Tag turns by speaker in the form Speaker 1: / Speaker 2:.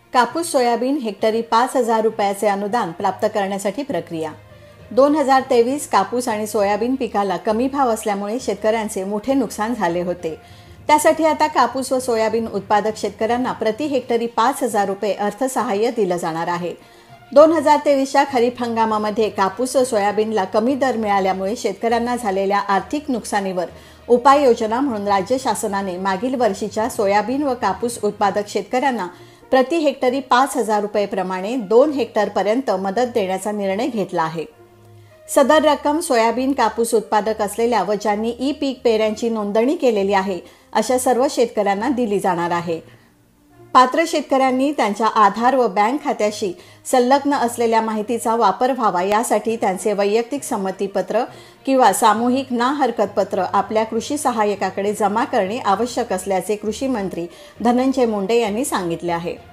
Speaker 1: कापूस सोयाबीन हेक्टरी 5,000 रुपयाचे अनुदान प्राप्त करण्यासाठी प्रक्रिया 2023 कापूस आणि सोयाबीन पिकाला कमी भाव असल्यामुळे शेतकऱ्यांचे मोठे नुकसान झाले होते। त्यासाठी आता कापूस व सोयाबीन उत्पादक शेतकऱ्यांना प्रति हेक्टरी 5,000 रुपये अर्थसहाय्य दिलं जाणार आहे। 2023च्या खरीप हंगामामध्ये कापूस व सोयाबीनला कमी दर मिळाल्यामुळे शेतकऱ्यांना झालेल्या आर्थिक नुकसानीवर उपाययोजना म्हणून राज्य शासनाने मागील वर्षीच्या सोयाबीन व कापूस उत्पादक शेतकऱ्यांना प्रति हेक्टरी 5,000 रुपये प्रमाणे 2 हेक्टरपर्यंत मदत देण्याचा निर्णय घेतला आहे। सदर रक्कम सोयाबीन कापूस उत्पादक असलेल्या व ज्यांनी ई पीक पेऱ्यांची नोंदणी केलेली आहे अशा सर्व शेतकऱ्यांना दिली जाणार आहे। पात्र शेतकऱ्यांनी त्यांच्या आधार व बँक खात्याशी संलग्न असलेल्या माहितीचा वापर व्हावा यासाठी त्यांचे वैयक्तिक संमतीपत्र किंवा सामूहिक ना हरकत पत्र आपल्या कृषी सहाय्यकाकडे जमा करणे आवश्यक असल्याचे कृषी मंत्री धनंजय मुंडे यांनी सांगितले आहे।